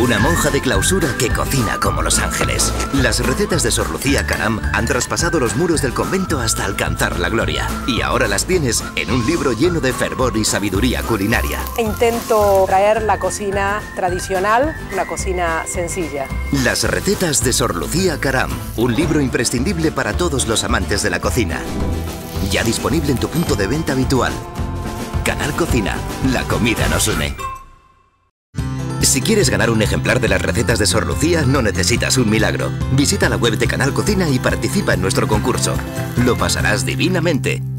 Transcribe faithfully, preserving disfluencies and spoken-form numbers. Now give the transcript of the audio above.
Una monja de clausura que cocina como los ángeles. Las recetas de Sor Lucía Caram han traspasado los muros del convento hasta alcanzar la gloria. Y ahora las tienes en un libro lleno de fervor y sabiduría culinaria. Intento traer la cocina tradicional, una cocina sencilla. Las recetas de Sor Lucía Caram. Un libro imprescindible para todos los amantes de la cocina. Ya disponible en tu punto de venta habitual. Canal Cocina. La comida nos une. Si quieres ganar un ejemplar de las recetas de Sor Lucía, no necesitas un milagro. Visita la web de Canal Cocina y participa en nuestro concurso. Lo pasarás divinamente.